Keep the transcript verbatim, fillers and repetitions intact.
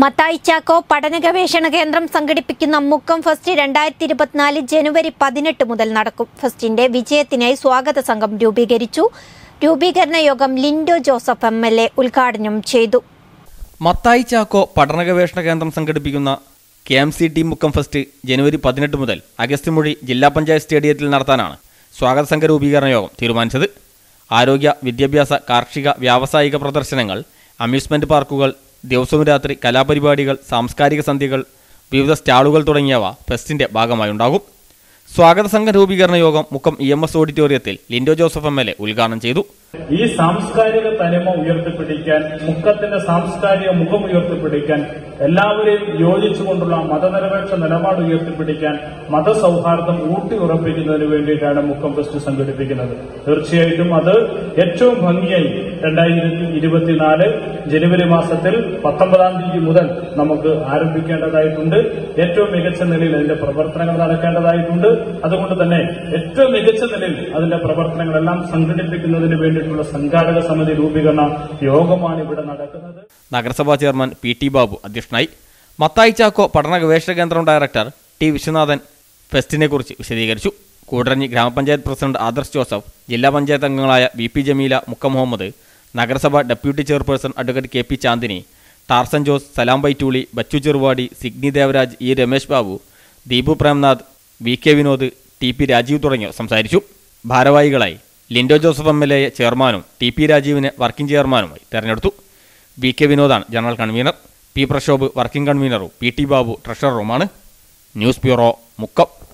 മത്തായി ചാക്കോ പഠന ഗവേഷണ കേന്ദ്രം സംഘടിപ്പിക്കുന്ന മുക്കം ഫെസ്റ്റ് രണ്ടായിരത്തി ഇരുപത്തിനാല് ജനുവരി പതിനെട്ട് മുതൽ നടക്കും. ഫെസ്റ്റിന്റെ വിജയത്തിനായി സ്വാഗത സംഘം രൂപീകരിച്ചു. രൂപീകരണ യോഗം Lindo Joseph M L A ഉദ്ഘാടനം ചെയ്തു. മത്തായി ചാക്കോ പഠന ഗവേഷണ കേന്ദ്രം സംഘടിപ്പിക്കുന്ന K M C T Mukkam fest ജനുവരി പതിനെട്ട് മുതൽ അഗസ്ത്യമൊഴി ജില്ലാ പഞ്ചായത്ത് സ്റ്റേഡിയത്തിൽ നടത്താനാണ് സ്വാഗത സംഘ രൂപീകരണ യോഗം തീരുമാനിച്ചത്. ആരോഗ്യ, വിദ്യാഭ്യാസ, കാർഷിക, വ്യാവസായിക പ്രദർശനങ്ങൾ, അമ്യൂസ്മെന്റ് പാർക്കുകൾ, ദിവസവും രാത്രി കലാപരിപാടികൾ, സാംസ്കാരിക സന്ധ്യകൾ, വിവിധ സ്റ്റാളുകൾ തുടങ്ങിയവ ഫെസ്റ്റിന്റെ ഭാഗമായുണ്ടാകും. സ്വാഗത സംഘ രൂപീകരണ യോഗം മുക്കം ഇ എം എസ് ഓഡിറ്റോറിയത്തിൽ Lindo Joseph M L A ഉദ്ഘാടനം ചെയ്തു. ഈ സാംസ്കാരിക തനിമ ഉയർത്തിപ്പിടിക്കാൻ, മുക്കത്തിന്റെ സാംസ്കാരിക മുഖം ഉയർത്തിപ്പിടിക്കാൻ, എല്ലാവരെയും യോജിച്ചുകൊണ്ടുള്ള മതനിരപേക്ഷ നിലപാട് ഉയർത്തിപ്പിടിക്കാൻ, മതസൗഹാർദ്ദം ഊട്ടി ഉറപ്പിക്കുന്നതിന് വേണ്ടിയിട്ടാണ് മുക്കം ഫെസ്റ്റ് സംഘടിപ്പിക്കുന്നത്. തീർച്ചയായിട്ടും അത് ഏറ്റവും ഭംഗിയായി രണ്ടായിരത്തി ഇരുപത്തിനാല് ജനുവരി മാസത്തിൽ പത്തൊമ്പതാം തീയതി മുതൽ നമുക്ക് ആരംഭിക്കേണ്ടതായിട്ടുണ്ട്. ഏറ്റവും മികച്ച നിലയിൽ അതിന്റെ പ്രവർത്തനങ്ങൾ നടക്കേണ്ടതായിട്ടുണ്ട്. അതുകൊണ്ട് തന്നെ ഏറ്റവും മികച്ച നിലയിൽ അതിന്റെ പ്രവർത്തനങ്ങളെല്ലാം സംഘടിപ്പിക്കുന്നതിന് വേണ്ടിയിട്ടുള്ള സംഘാടക സമിതി രൂപീകരണ യോഗമാണ് ഇവിടെ നടക്കുന്നത്. നഗരസഭാ ചെയർമാൻ പി ടി ബാബു അധ്യക്ഷനായി. മത്തായി ചാക്കോ പഠന ഗവേഷണ കേന്ദ്രം ഡയറക്ടർ ടി വിശ്വനാഥൻ ഫെസ്റ്റിനെ കുറിച്ച് വിശദീകരിച്ചു. കൂടരഞ്ഞി ഗ്രാമപഞ്ചായത്ത് പ്രസിഡന്റ് ആദർശ് ജോസഫ്, ജില്ലാ പഞ്ചായത്ത് അംഗങ്ങളായ വി പി ജമീല, മുക്കം മുഹമ്മദ്, നഗരസഭ deputy chairperson advocate K P Chandini, Tarzan Jose, Salam Baituli, Bachu Cheruvadi, Signi Devaraj, E Ramesh Babu, Deepu Premnath, V K Vinod, T P Rajeev തുടങ്ങിയവർ സംസാരിച്ചു. ഭാരവാഹികളായി ലിൻഡോ ജോസഫ് എം എൽ എയെ ചെയർമാനും ടി പി രാജീവിനെ വർക്കിംഗ് ചെയർമാനുമായി തെരഞ്ഞെടുത്തു. വി കെ വിനോദാണ് general convener. P Prashobh working കൺവീനറും പി ടി ബാബു ട്രഷററുമാണ്. News bureau, Mukkam.